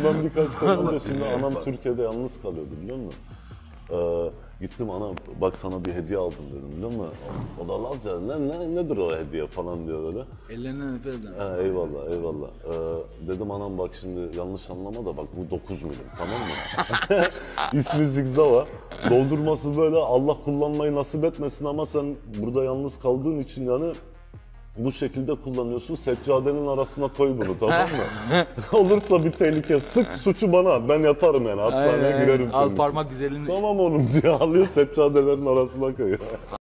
Bundan birkaç sene önce şimdi anam Türkiye'de yalnız kalıyordu biliyor musun? Gittim ana bak sana bir hediye aldım dedim biliyor musun? O da Laz ya nedir o hediye falan diyor böyle. Ellerinden öper ederim. Eyvallah eyvallah. Dedim anam bak şimdi yanlış anlama da bak bu 9 milim tamam mı? İsmi Zigzava. Doldurması böyle Allah kullanmayı nasip etmesin ama sen burada yalnız kaldığın için yani bu şekilde kullanıyorsun. Seccadenin arasına koy bunu tamam mı? Olursa bir tehlike sık suçu bana at. Ben yatarım yani hapishaneye girerim senin Al için. parmak güzelini. Tamam oğlum diyor alıyor seccadelerin arasına koyuyor.